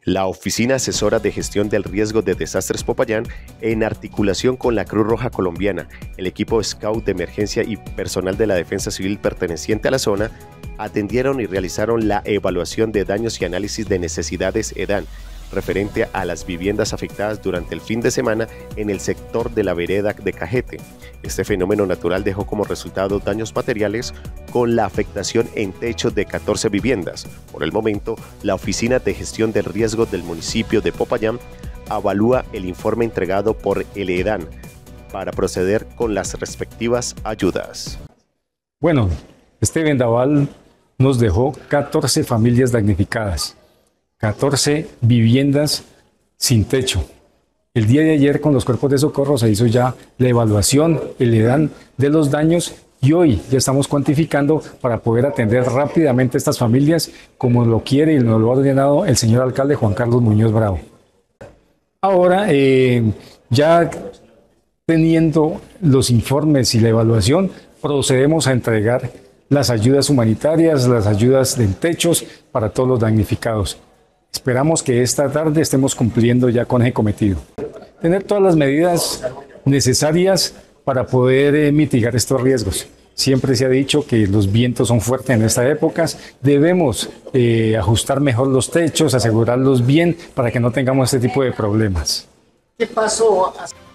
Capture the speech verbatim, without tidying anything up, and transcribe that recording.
La Oficina Asesora de Gestión del Riesgo de Desastres Popayán, en articulación con la Cruz Roja Colombiana, el equipo Scout de emergencia y personal de la Defensa Civil perteneciente a la zona, atendieron y realizaron la evaluación de daños y análisis de necesidades EDAN, referente a las viviendas afectadas durante el fin de semana en el sector de la vereda de Cajete. Este fenómeno natural dejó como resultado daños materiales con la afectación en techos de catorce viviendas. Por el momento, la Oficina de Gestión del Riesgo del municipio de Popayán avalúa el informe entregado por el EDAN para proceder con las respectivas ayudas. Bueno, este vendaval nos dejó catorce familias damnificadas. catorce viviendas sin techo. El día de ayer con los cuerpos de socorro se hizo ya la evaluación, el EDAN de los daños y hoy ya estamos cuantificando para poder atender rápidamente a estas familias como lo quiere y nos lo ha ordenado el señor alcalde Juan Carlos Muñoz Bravo. Ahora eh, ya teniendo los informes y la evaluación procedemos a entregar las ayudas humanitarias, las ayudas de techos para todos los damnificados. Esperamos que esta tarde estemos cumpliendo ya con ese cometido. Tener todas las medidas necesarias para poder eh, mitigar estos riesgos. Siempre se ha dicho que los vientos son fuertes en esta época. Debemos eh, ajustar mejor los techos, asegurarlos bien para que no tengamos este tipo de problemas. ¿Qué pasó?